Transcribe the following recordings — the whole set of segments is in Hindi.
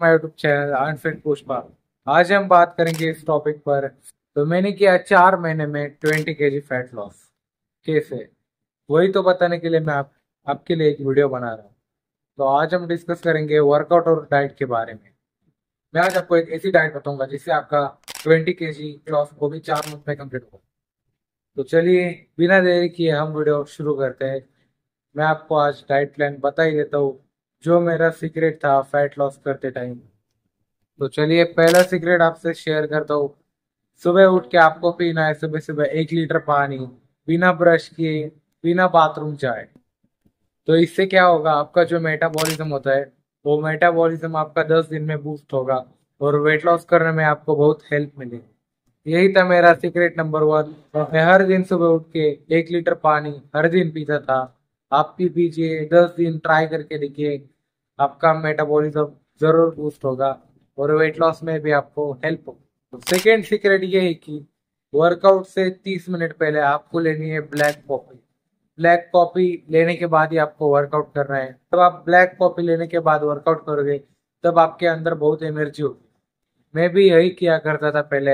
My YouTube channel Unfit Pushpa. आज हम बात करेंगे इस टॉपिक पर। तो मैंने किया 4 महीने में 20 kg फैट लॉस कैसे, वही तो बताने के लिए मैं आपके लिए एक वीडियो बना रहा हूँ। तो आज हम डिस्कस करेंगे वर्कआउट और डाइट के बारे में। मैं आज आपको एक ऐसी डाइट बताऊंगा जिससे आपका 20 kg लॉस वो भी 4 मंथ में कंप्लीट हो। तो चलिए बिना देरी किए हम वीडियो शुरू करते हैं। मैं आपको आज डाइट प्लान बता ही देता हूँ जो मेरा सीक्रेट था फैट लॉस करते टाइम। तो चलिए पहला सीक्रेट आपसे शेयर करता हूँ। सुबह उठ के आपको पीना है सुबह सुबह 1 लीटर पानी, बिना ब्रश किए, बिना बाथरूम जाए। तो इससे क्या होगा, आपका जो मेटाबॉलिज्म होता है वो मेटाबॉलिज्म आपका 10 दिन में बूस्ट होगा और वेट लॉस करने में आपको बहुत हेल्प मिलेगी। यही था मेरा सीक्रेट नंबर 1। मैं हर दिन सुबह उठ के 1 लीटर पानी हर दिन पीता था। आप भी पीजिए, 10 दिन ट्राई करके देखिए, आपका मेटाबॉलिज्म जरूर बूस्ट होगा और वेट लॉस में भी आपको हेल्प होगा। तो सेकेंड सीक्रेट ये है कि वर्कआउट से 30 मिनट पहले आपको लेनी है ब्लैक कॉफी। ब्लैक कॉफी लेने के बाद ही आपको वर्कआउट करना है। जब आप ब्लैक कॉफी लेने के बाद वर्कआउट करोगे तब आपके अंदर बहुत एनर्जी होगी। मैं भी यही किया करता था पहले।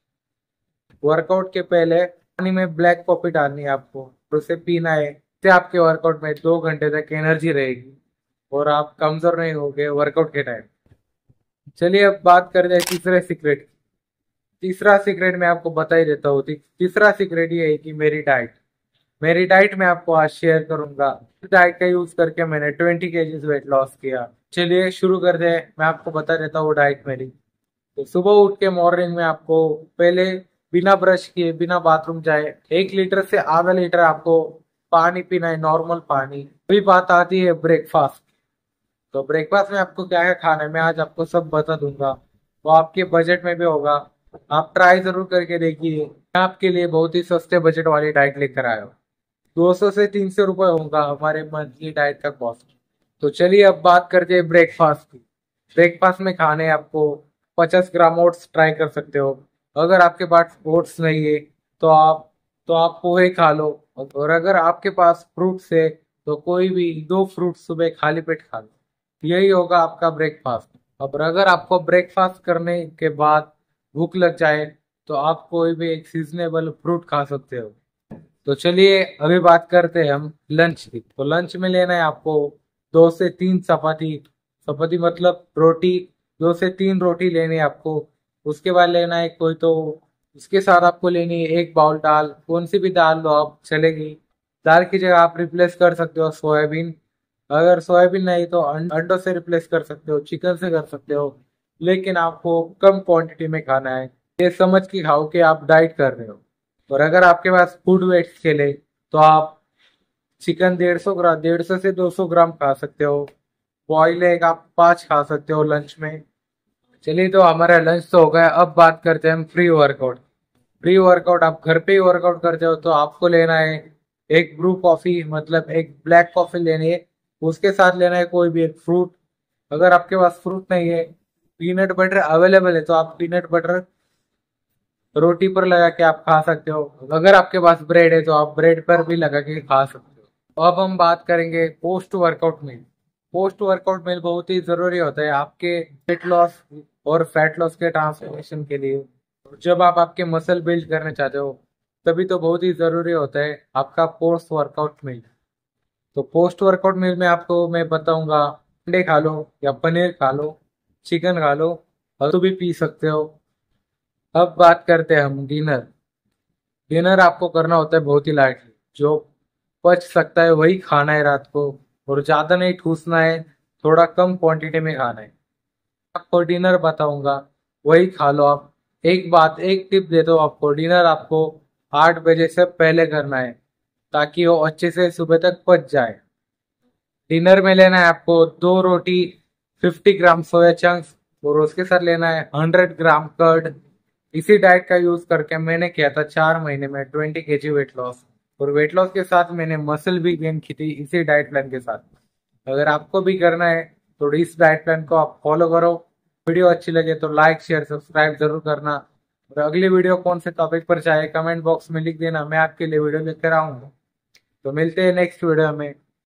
वर्कआउट के पहले पानी में ब्लैक कॉफी डालनी है आपको और उसे पीना है। इससे आपके वर्कआउट में 2 घंटे तक एनर्जी रहेगी और आप कमजोर नहीं होगे वर्कआउट के टाइम। चलिए अब बात करते हैं तीसरे सीक्रेट की। तीसरा सीक्रेट मैं आपको बता ही देता हूँ। तीसरा सीक्रेट ये है कि मेरी डाइट में आपको आज शेयर करूंगा। इस डाइट का यूज करके मैंने 20 kg वेट लॉस किया। चलिए शुरू करते हैं, मैं आपको बता देता हूँ डाइट मेरी। तो सुबह उठ के मॉर्निंग में आपको पहले बिना ब्रश किए बिना बाथरूम जाए 1 लीटर से आधा लीटर आपको पानी पीना है, नॉर्मल पानी। अभी बात आती है ब्रेकफास्ट। तो ब्रेकफास्ट में आपको क्या क्या खाना है मैं आज आपको सब बता दूंगा। वो आपके बजट में भी होगा। आप ट्राई जरूर करके देखिए। मैं आपके लिए बहुत ही सस्ते बजट वाली डाइट लेकर आया हूँ। 200 से 300 रुपये होगा हमारे मंथली डाइट का कॉस्ट। तो चलिए अब बात करते हैं ब्रेकफास्ट की। ब्रेकफास्ट में खाने आपको 50 ग्राम ओट्स ट्राई कर सकते हो। अगर आपके पास ओट्स नहीं है तो आप पोहे खा लो। और अगर आपके पास फ्रूट्स है तो कोई भी 2 फ्रूट सुबह खाली पेट खा लो। यही होगा आपका ब्रेकफास्ट। अब अगर आपको ब्रेकफास्ट करने के बाद भूख लग जाए तो आप कोई भी एक सीजनेबल फ्रूट खा सकते हो। तो चलिए अभी बात करते हैं हम लंच की। तो लंच में लेना है आपको 2 से 3 चपाती। चपाती मतलब रोटी। 2 से 3 रोटी लेनी है आपको। उसके बाद लेना है कोई तो उसके साथ आपको लेनी है 1 बाउल दाल। कौन सी भी दाल लो आप चलेगी। दाल की जगह आप रिप्लेस कर सकते हो सोयाबीन। अगर सोयाबीन नहीं तो अंडों से रिप्लेस कर सकते हो, चिकन से कर सकते हो। लेकिन आपको कम क्वांटिटी में खाना है। ये समझ के खाओ कि आप डाइट कर रहे हो। और अगर आपके पास फूड वेस्ट के लिए तो आप चिकन 150 ग्राम, 150 से 200 ग्राम खा सकते हो। बॉइल एग आप 5 खा सकते हो लंच में। चलिए तो हमारा लंच तो हो गया। अब बात करते हैं हम प्री वर्कआउट। प्री वर्कआउट आप घर पे ही वर्कआउट करते हो तो आपको लेना है एक ब्रू कॉफी, मतलब एक ब्लैक कॉफी लेनी है। उसके साथ लेना है कोई भी एक फ्रूट। अगर आपके पास फ्रूट नहीं है, पीनट बटर अवेलेबल है तो आप पीनट बटर रोटी पर लगा के आप खा सकते हो। अगर आपके पास ब्रेड है तो आप ब्रेड पर भी लगा के खा सकते हो। अब हम बात करेंगे post workout meal. Post workout meal बहुत ही जरूरी होता है आपके वेट लॉस और फैट लॉस के ट्रांसफॉर्मेशन के लिए। जब आप आपके मसल बिल्ड करना चाहते हो तभी तो बहुत ही जरूरी होता है आपका पोस्ट वर्कआउट मील। तो पोस्ट वर्कआउट मील में आपको मैं बताऊंगा, अंडे खा लो या पनीर खा लो, चिकन खा लो और तो भी पी सकते हो। अब बात करते हैं हम डिनर। डिनर आपको करना होता है बहुत ही लाइटली, जो पच सकता है वही खाना है रात को। और ज्यादा नहीं ठूसना है, थोड़ा कम क्वांटिटी में खाना है। आपको डिनर बताऊंगा वही खा लो आप। एक टिप देता हूँ आपको, डिनर आपको 8 बजे से पहले करना है ताकि वो अच्छे से सुबह तक पच जाए। डिनर में लेना है आपको 2 रोटी, 50 ग्राम सोया चंक्स और उसके साथ लेना है 100 ग्राम कर्ड। इसी डाइट का यूज करके मैंने किया था 4 महीने में 20 kg वेट लॉस। और वेट लॉस के साथ मैंने मसल भी गेन की थी इसी डाइट प्लान के साथ। अगर आपको भी करना है तो इस डाइट प्लान को आप फॉलो करो। वीडियो अच्छी लगे तो लाइक शेयर सब्सक्राइब जरूर करना। और अगली वीडियो कौन से टॉपिक पर चाहे कमेंट बॉक्स में लिख देना, मैं आपके लिए वीडियो लेकर आऊंगा। तो मिलते हैं नेक्स्ट वीडियो में।